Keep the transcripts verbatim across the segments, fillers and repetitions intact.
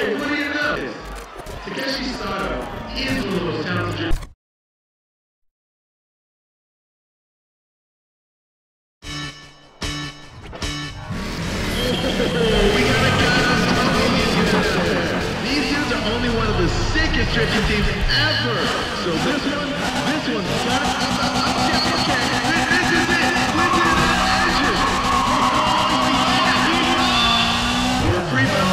what do you know? Takeshi's style is one of the most talented. Sickest drifting teams ever. So this one, this one's got it. Okay, okay. This is it. This is the edges. We're free ball.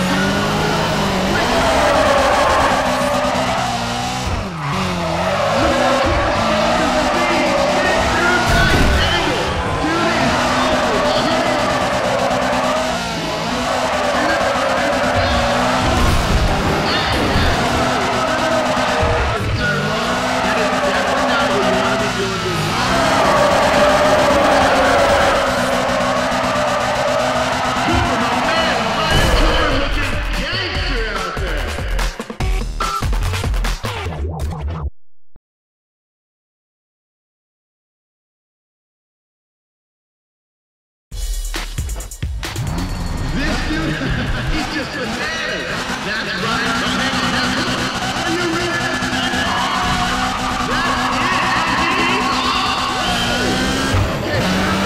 He's just bananas. That's right. So hang on now. Come on. Are you ready? That's it. He's off. Okay.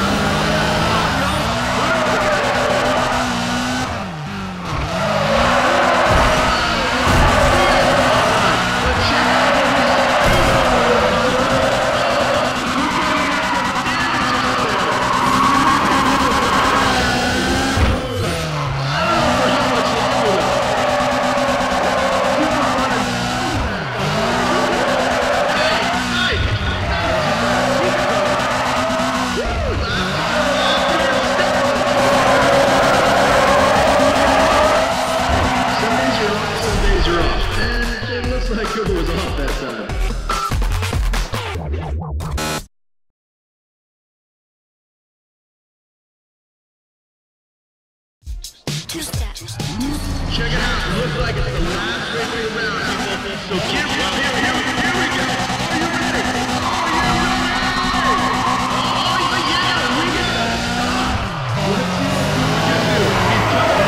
Check it out. It looks like it's the last race of the round, people. So get ready. Here, here, here we go. Are you ready? Are you ready? Oh, yeah, we got it. Let's see what we can do. He's coming.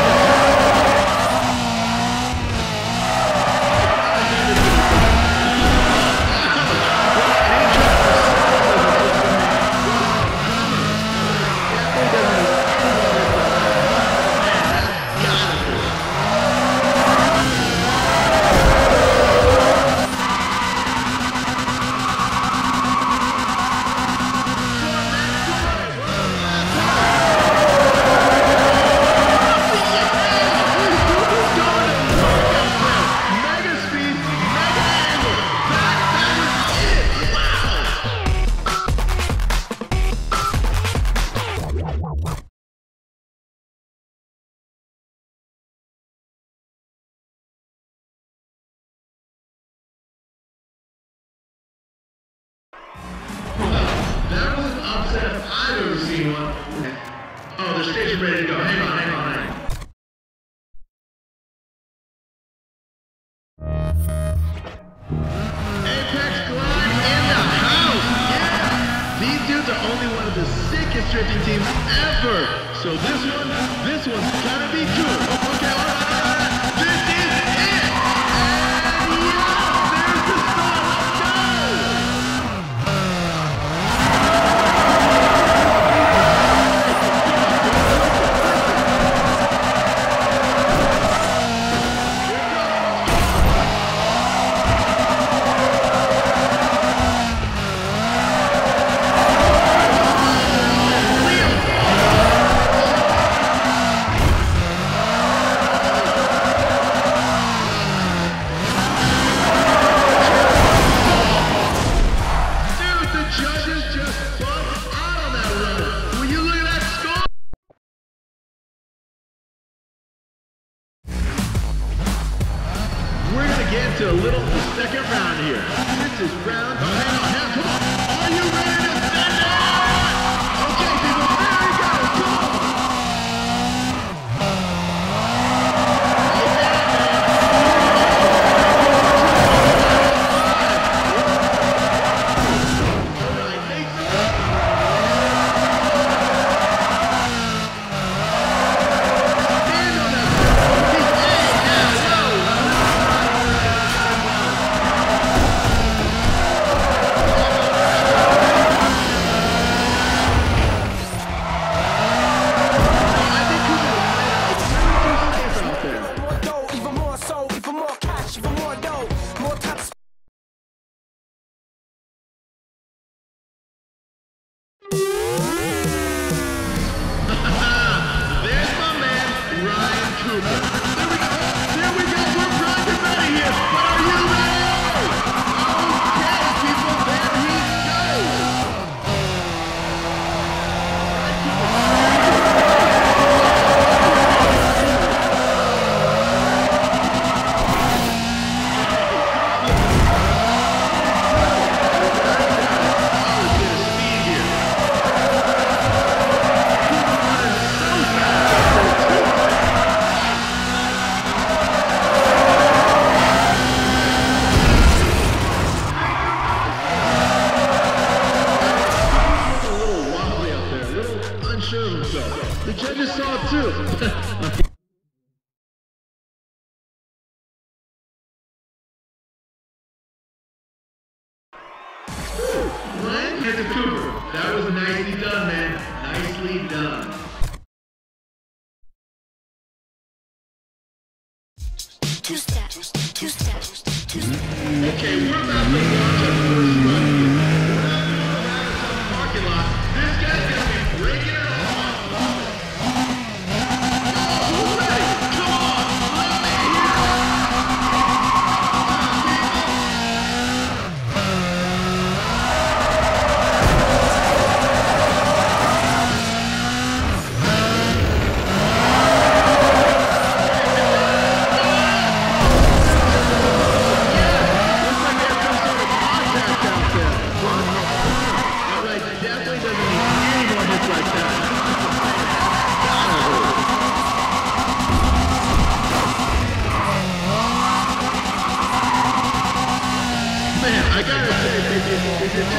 That was an upset if I've ever seen one. Oh, the stage is ready to go. Hang on, hang on, hang on. Apex Glide in the house. Yeah. These dudes are only one of the sickest drifting teams ever. So this one, this one's gotta be good. Okay, all right, all right. This is it. And yeah, there's the start. Let's go. Get to a little the second round here. This is round. Oh, hang on, hang on, come on. Are you ready to stand up? Okay, people, there he goes. Come on. All right, thanks. Stand on that. Hey, now, whoa. too. Glenn and the Cooper. That was nicely done, man. Nicely done. Two step, two step, two step. Okay, we're about to launch our first run here. We're not going around inside the parking lot. This guy's gonna be breaking it all. Who's ready? Come on, let me hear it. I gotta say, if you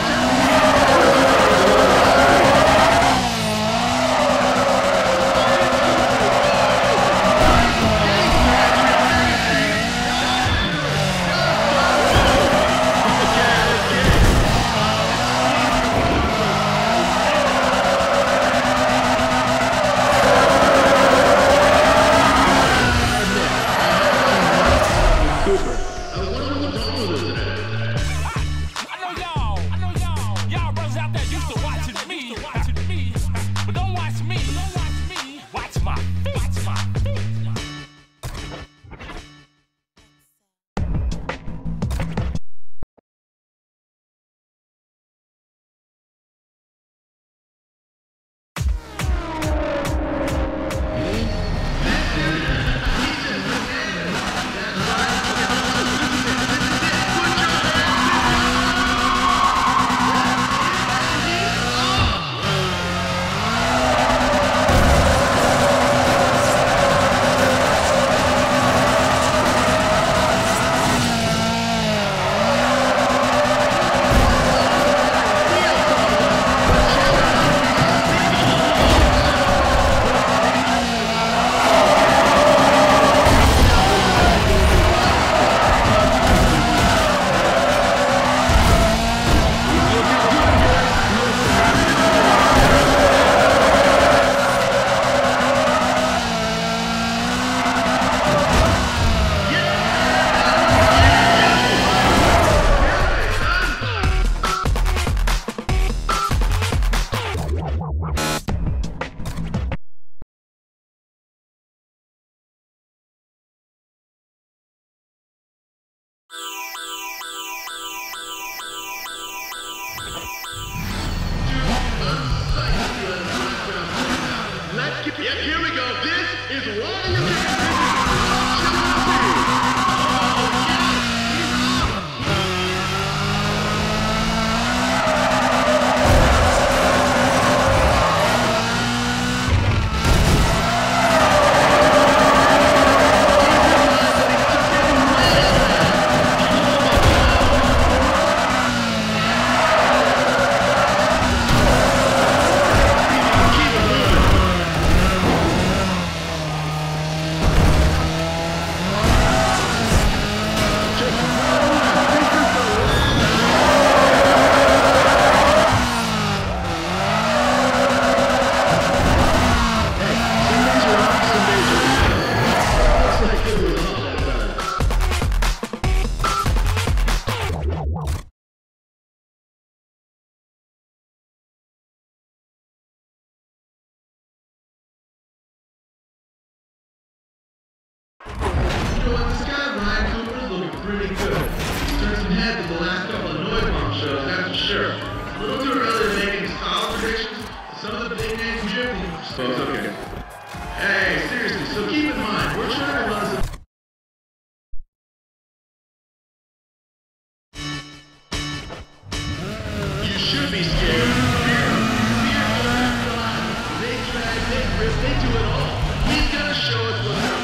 Yep, here we go. This is Ryo Watanabe. You know what, this guy Ryan Cooper is looking pretty good. He's turned some heads in the last couple of noise bomb shows, that's for sure. A little too early to make any style predictions. Some of the big names in Germany. So it's okay. Hey, seriously, so keep in mind, we're trying to run some. You should be scared. They drag, they rip, they do it all. He's gonna show us what's up.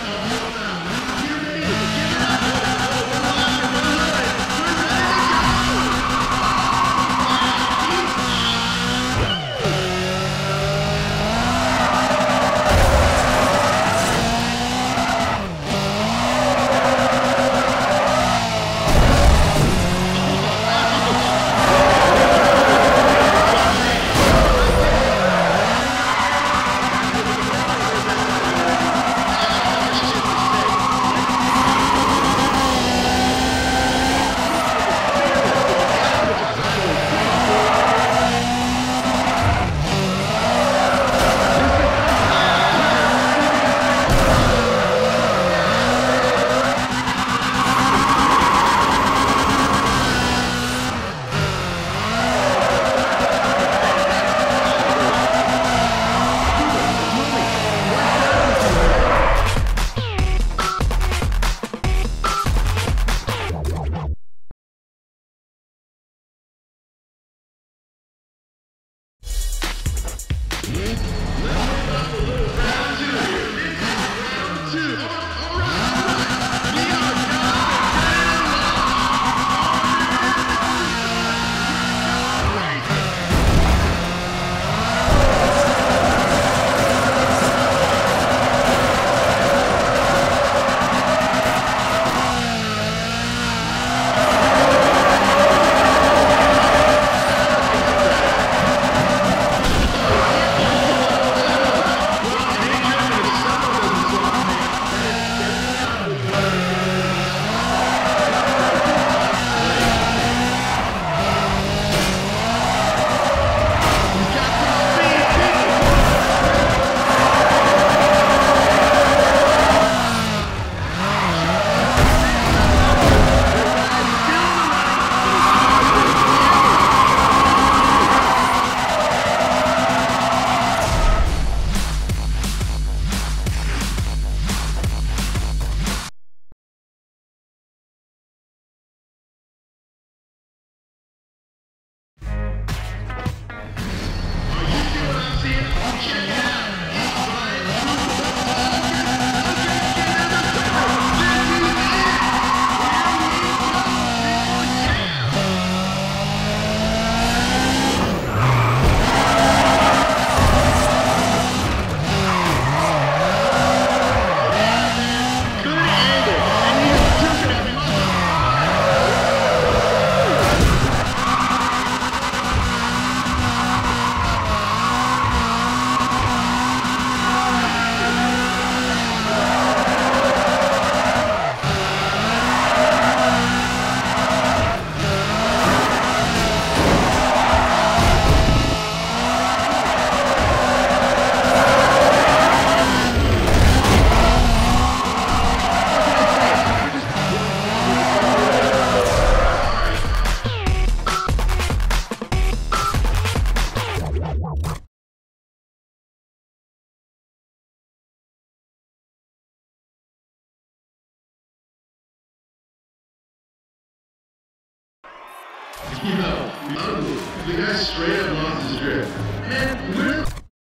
Yo, ugly. The guy straight up lost his grip. Man, where...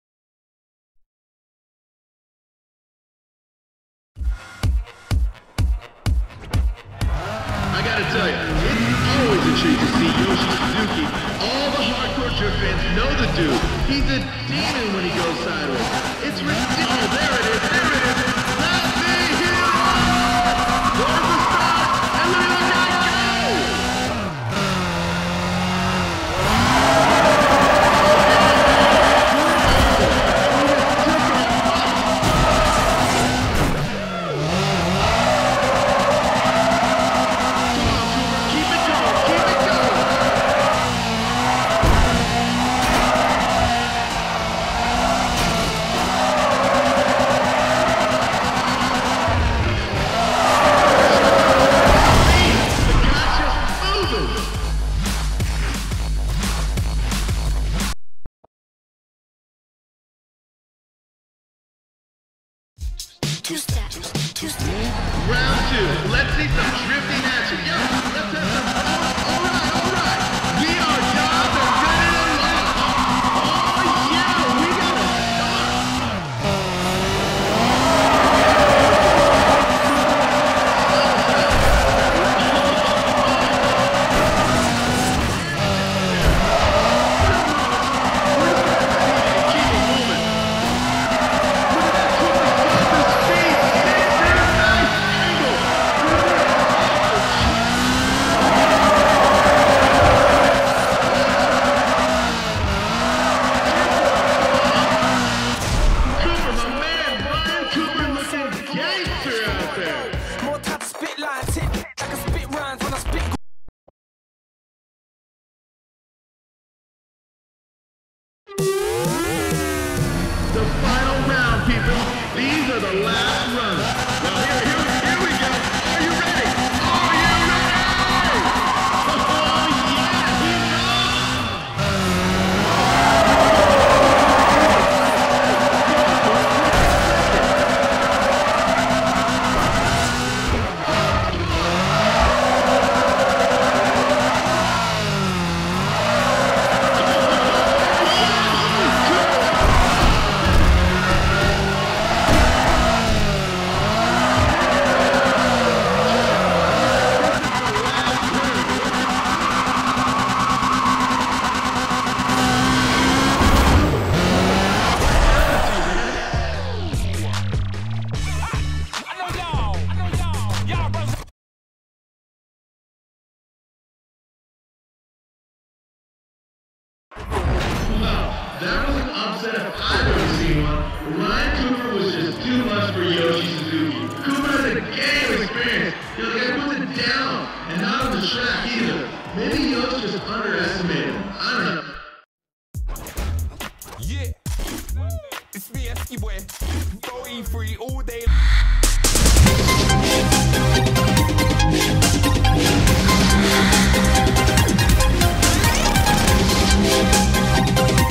I gotta tell you, it's always a treat to see Yoshi Suzuki. All the hardcore drift fans know the dude. He's a demon when he goes sideways. It's ridiculous. Oh, there it is, there it is. Let me hear it! There's the start, and look at the guy go! Two step, two step. Round two. Let's see some drifting action. Yeah, let's have some. All right, all right. We are done and ready to launch. Oh yeah, we got a keep it moving. The final round, people. These are the last runs. Well, here, here, here we go. Are you ready? Are you ready? Oh, yeah, he's That was an upset if I've ever seen one. Ryan Cooper was just too much for Yoshi Suzuki. Cooper has a game experience. You know, the guy puts it down, and not on the track either. Maybe Yoshi just underestimated him. I don't know. Yeah, it's me, Esky Boy. Going free all day. We'll be right back.